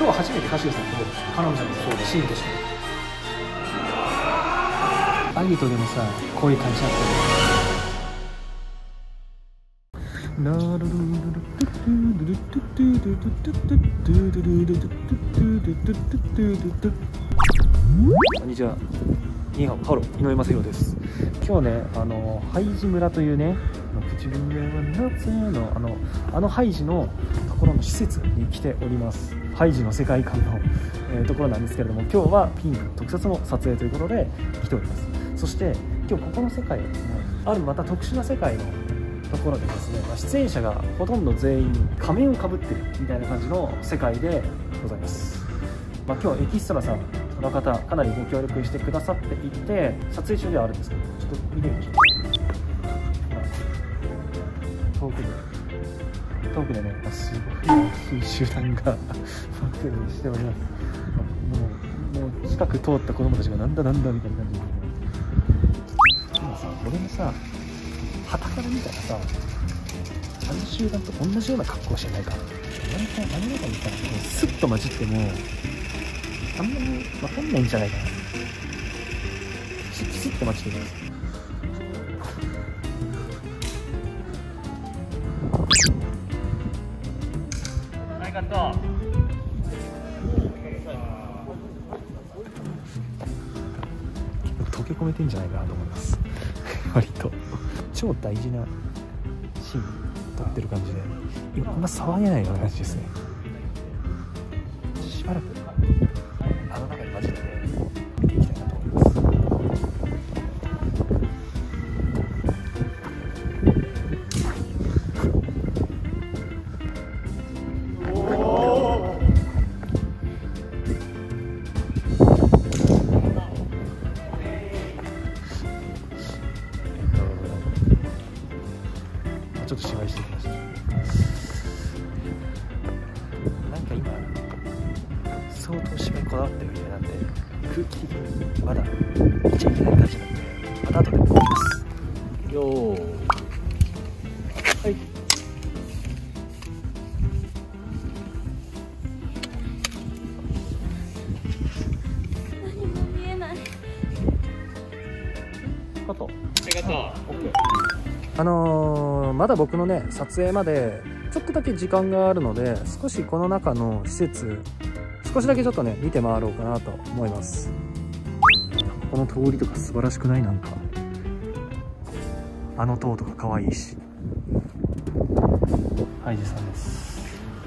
今日初めて歌手さんと彼女のそうでシーンとしてアギトでもさこういう感じだったこんにちは。ニーハオ、ハロー、井上雅宏です。今日ね、ハイジ村というね、口笛は夏のハイジのところの施設に来ております。ハイジの世界観の、ところなんですけれども、今日はピンク特撮の撮影ということで来ております。そして今日ここの世界はですね、あるまた特殊な世界のところでですね、出演者がほとんど全員仮面をかぶってるみたいな感じの世界でございます。今日はエキストラさんの方かなりご協力してくださっていて、撮影中ではあるんですけど、ちょっと見てみましょう。遠くでね、すごい大きい集団が撮影しております。もう近く通った子供たちがなんだみたいな感じで、今さ、俺もさ旗から見たらさ、あの集団と同じような格好してないか。何かにさ、スッと混じってもあんまり分かんないんじゃないかな。スッと混じってます。ありがとう。溶け込めてんじゃないかなと思います割と超大事なシーン撮ってる感じで、今騒げないような感じですね。しばらくあの中に混じって見ていきたいなと思います。ちょっと芝居してきました。なんか今相当芝居こだわってるみたいなんで、空気的にまだ見ちゃいけない感じなんで、また後で見ます。よー、はい。 何も見えない。 カット。 ありがとう。 まだ僕のね撮影までちょっとだけ時間があるので、少しこの中の施設少しだけちょっとね見て回ろうかなと思います。この通りとか素晴らしくない？なんかあの塔とか可愛いし。ハイジさんです。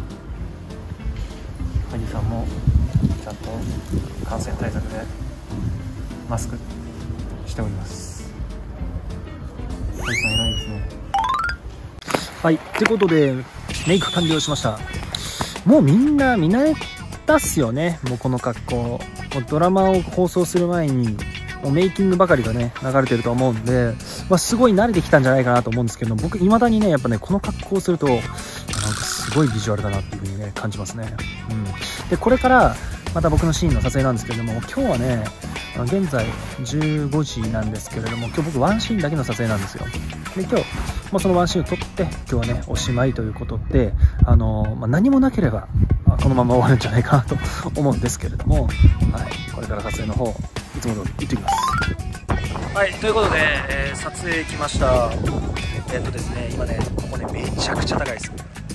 ハイジさんもちゃんと感染対策でマスクしております。ハイジさん偉いですね。はい、ということでメイク完了しました。もうみんな見慣れたっすよね。もうこの格好、もうドラマを放送する前にもうメイキングばかりがね流れてると思うんで、すごい慣れてきたんじゃないかなと思うんですけど、僕未だにねやっぱねこの格好をするとなんかすごいビジュアルだなっていう風にね感じますね。でこれからまた僕のシーンの撮影なんですけれども、今日はね現在15時なんですけれども、今日僕ワンシーンだけの撮影なんですよ。で今日、そのワンシーンを撮って今日はねおしまいということで、何もなければこのまま終わるんじゃないかなと思うんですけれども、これから撮影の方いつも通り行ってきます。はい、ということで、撮影来ました。ですね、今ねここねめちゃくちゃ高いです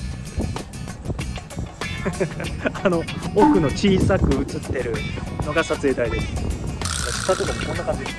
奥の小さく映ってるのが撮影台です。下とかもこんな感じです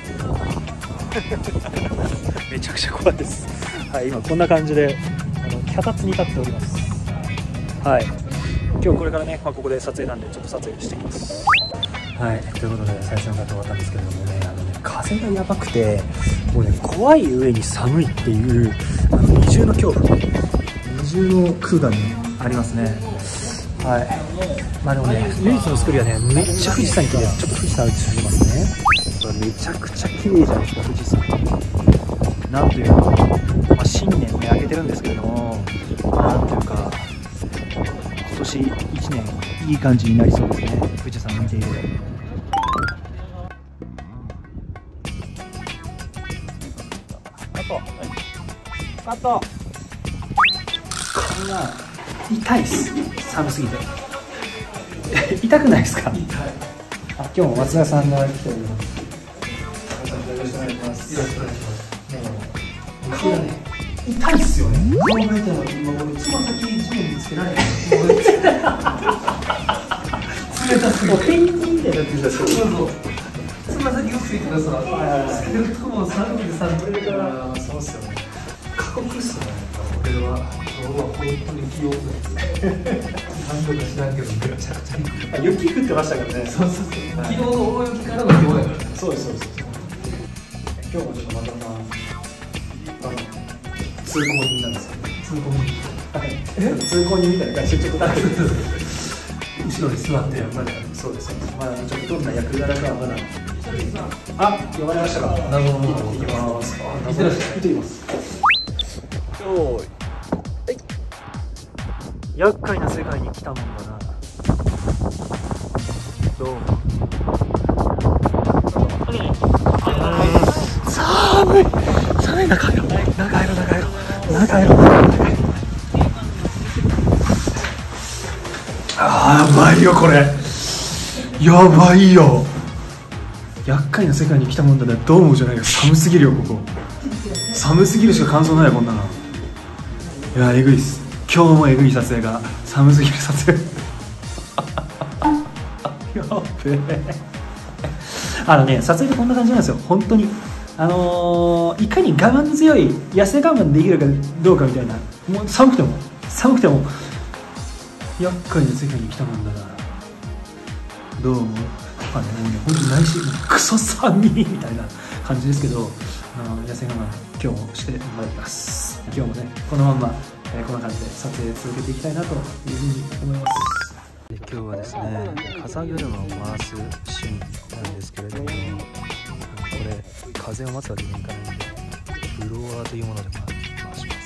めちゃくちゃ怖いです。はい、今こんな感じで脚立に立っております。はい、今日これからね、ここで撮影なんでちょっと撮影していきます。はい、ということで最初のカット終わったんですけれどもね、風がやばくてもうね怖い上に寒いっていう二重の恐怖、二重の空がねありますね。はい、でもね唯一の作りはねめっちゃ富士山綺麗です。ちょっと富士山映しますね。これめちゃくちゃ綺麗じゃないですか富士山。なんというか、新年ね明けてるんですけれども、なんというか今年1年いい感じになりそうですね、富士山を見ていると。カット。これは痛いっす、寒すぎて。 痛くないですか？ 痛い。 あ、今日も松田さんが来ております。よろしくお願いします。 よろしくお願いします。顔ね、痛いっすよね。顔が痛いの今俺つま先地面につけられない。冷たすぎて。 ペンギンみたいになってる。 そうそう。つま先薄いからさ、つけるともう寒くて寒いから。 そうっすよね。 過酷っすね。俺は今日は本当に気温が何度か知らんけどめちゃくちゃ雪降ってましたからね。 そうそうそう。昨日の大雪からの今日やから。 そうですそうです。今日もちょっとまた通行人なんですよ。 通行通行人みたいな感じでちょっと後ろに座ってやっぱりそうです。まだちょっとどんな役柄かはまだ。あ、呼ばれましたか。 謎のものを行きます。 行ってらっしゃい。 行ってきます。はい。厄介な世界に来たもんだな。どうも。寒い。寒い。中入ろう。あー、やばいよこれ。やばいよ。厄介な世界に来たもんだね。どう思うじゃないよ。寒すぎるよここ。寒すぎるしか感想ないよこんなの。いや、えぐいっす。今日もえぐい撮影が。寒すぎる撮影。やっべえ。撮影ってこんな感じなんですよ本当に。いかに我慢強い痩せ我慢できるかどうかみたいな。もう寒くても厄介な世界に来たもんだな。どうももうね本当に内心クソ寒いみたいな感じですけど、痩せ我慢今日もしてまいります。今日もねこのまんま、こんな感じで撮影続けていきたいなというふうに思います。今日はですね風車を回すシーンなんですけれども、これ風を待つわけにはいかないのでブロワーというもので回します。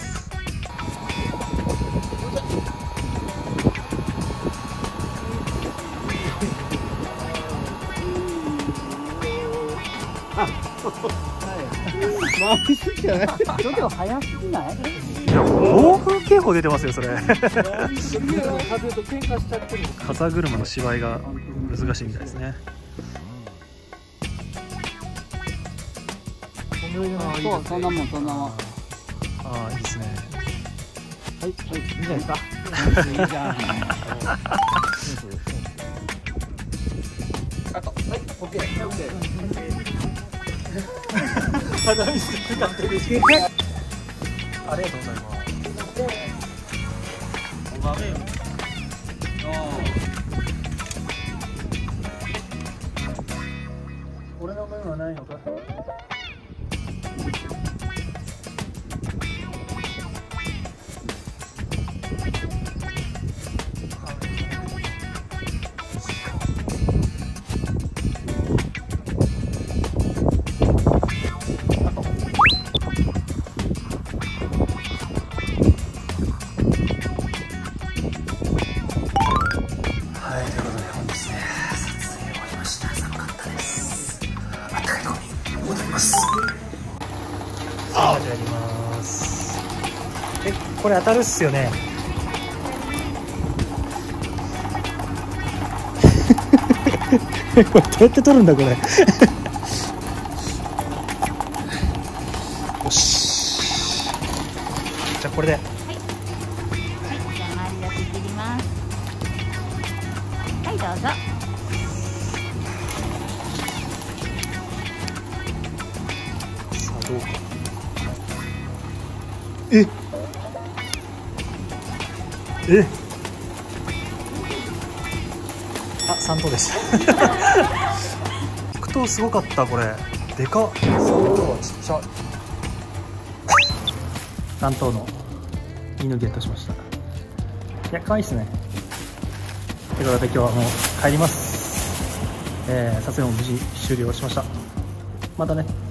ちょっと早すぎない？いや、暴風警報出てますよそれ。風と喧嘩しちゃってる。風車の芝居が難しいみたいですね。 そんなもん。 ああ、いいですね。 はい、いいじゃないですか。いいじゃん。あと、はい、オッケー。 ありがとうございます。俺の分はないのか。やります。これ当たるっすよね。これどうやって取るんだこれ。よし。じゃあこれで。 はい、じゃあ丸だけ切ります。はい、どうぞ。 さあどうか。あ、3等でした。6等すごかった。これでかっ。3等はちっちゃい。3等の犬ゲットしました。いや、可愛いですね。ということで今日はもう帰ります。撮影も無事終了しました。またね。